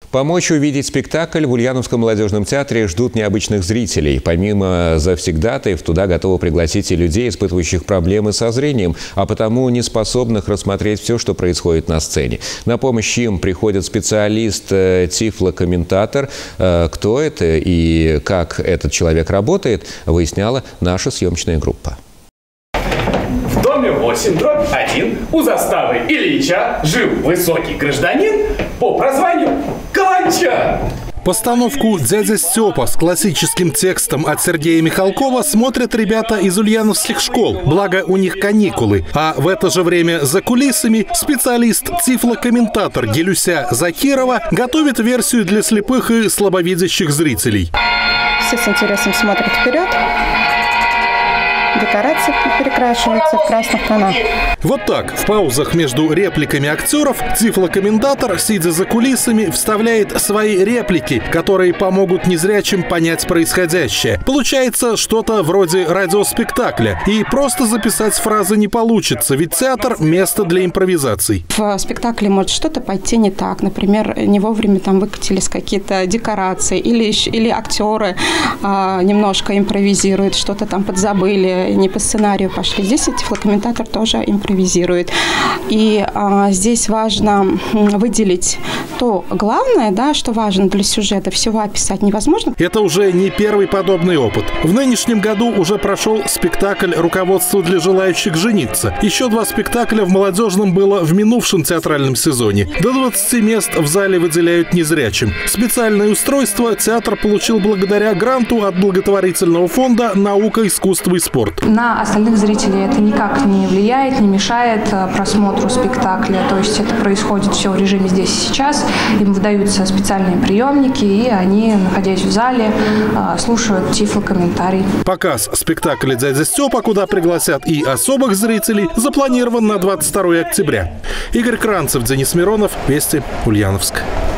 Помочь увидеть спектакль в Ульяновском молодежном театре ждут необычных зрителей. Помимо завсегдатаев, туда готовы пригласить и людей, испытывающих проблемы со зрением, а потому не способных рассмотреть все, что происходит на сцене. На помощь им приходит специалист, тифлокомментатор. Кто это и как этот человек работает, выясняла наша съемочная группа. В доме 8/1 у заставы Ильича жил высокий гражданин по прозванию Каланча. Постановку «Дядя Степа» с классическим текстом от Сергея Михалкова смотрят ребята из ульяновских школ, благо у них каникулы. А в это же время за кулисами специалист-тифлокомментатор Гелюся Закирова готовит версию для слепых и слабовидящих зрителей. Все с интересом смотрят вперед. Декорации перекрашиваются в красных тонах. Вот так, в паузах между репликами актеров, тифлокомментатор, сидя за кулисами, вставляет свои реплики, которые помогут незрячим понять происходящее. Получается что-то вроде радиоспектакля. И просто записать фразы не получится, ведь театр – место для импровизаций. В спектакле может что-то пойти не так. Например, не вовремя там выкатились какие-то декорации, или актеры немножко импровизируют, что-то там подзабыли, не по сценарию пошли. Здесь тифлокомментатор тоже импровизирует. И здесь важно выделить то главное, да, что важно для сюжета. Всего описать невозможно. Это уже не первый подобный опыт. В нынешнем году уже прошел спектакль «Руководство для желающих жениться». Еще 2 спектакля в молодежном было в минувшем театральном сезоне. До 20 мест в зале выделяют незрячим. Специальное устройство театр получил благодаря гранту от благотворительного фонда «Наука, искусство и спорт». На остальных зрителей это никак не влияет, не мешает просмотру спектакля. То есть это происходит все в режиме здесь и сейчас. Им выдаются специальные приемники, и они, находясь в зале, слушают тифлокомментарий. Показ спектакля «Дядя Степа», куда пригласят и особых зрителей, запланирован на 22 октября. Игорь Кранцев, Денис Миронов, Вести, Ульяновск.